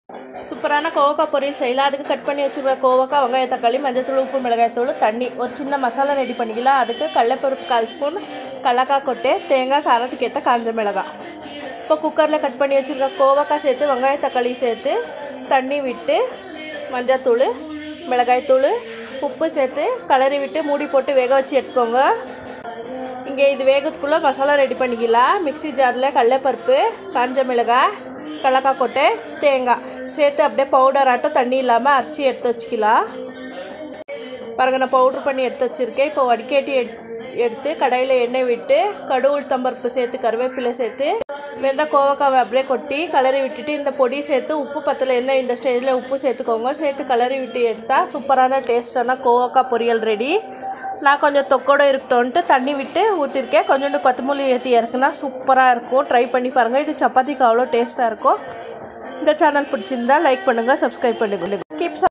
சூப்பரான கோவக்காய் பொரியல் செய்யலாம். அதுக்கு கட் பண்ணி வச்சுருக்க கோவக்காய், வெங்காய, தக்காளி, மஞ்சத்தூள், உப்பு, மிளகாய்த்தூள், தண்ணி, ஒரு சின்ன மசாலா ரெடி பண்ணிக்கலாம். அதுக்கு கடலைப்பருப்பு 1/4 ஸ்பூன், கடலக்காய் கொட்டை, தேங்காய், காரத்துக்கு ஏற்ற காஞ்ச மிளகாய். இப்போ குக்கரில் கட் பண்ணி வச்சுருக்க கோவக்காய் சேர்த்து வெங்காய, தக்காளி சேர்த்து தண்ணி விட்டு மஞ்சத்தூள், மிளகாய்த்தூள், உப்பு சேர்த்து கலரி விட்டு மூடி போட்டு வேக வச்சு எடுத்துக்கோங்க. இங்கே இது வேகத்துக்குள்ளே மசாலா ரெடி பண்ணிக்கலாம். மிக்ஸி ஜாரில் கடலைப்பருப்பு, காஞ்ச மிளகாய், கடலக்காய் கொட்டை, தேங்காய் சேர்த்து அப்படியே பவுடர் ஆட்டம் தண்ணி இல்லாமல் அரைச்சி எடுத்து வச்சுக்கலாம். பாருங்கள், நான் பவுட்ரு பண்ணி எடுத்து வச்சுருக்கேன். இப்போ வடிகட்டி எடுத்து கடாயில் எண்ணெய் விட்டு கடுகு, உளுத்தம்பருப்பு சேர்த்து கருவேப்பிலை சேர்த்து வெந்த கோவக்காவை அப்படியே கொட்டி கலரி விட்டுட்டு இந்த பொடி சேர்த்து உப்பு பத்தலை என்ன இந்த ஸ்டேஜில் உப்பு சேர்த்துக்கோங்க. சேர்த்து கலரி விட்டு எடுத்தால் சூப்பரான டேஸ்டான கோவக்காய் பொரியல் ரெடி. நான் கொஞ்சம் தொக்கோடு இருக்கட்டும்ன்ட்டு தண்ணி விட்டு ஊற்றிருக்கேன். கொஞ்சோண்டு கொத்தமல்லி ஏற்றி இறக்குனா சூப்பராக இருக்கும். ட்ரை பண்ணி பாருங்கள். இது சப்பாத்திக்கு அவ்வளோ டேஸ்ட்டாக இருக்கும். இந்த சேனல் பிடிச்சிருந்தா லைக் பண்ணுங்கள், சப்ஸ்கிரைப் பண்ணுங்கள்.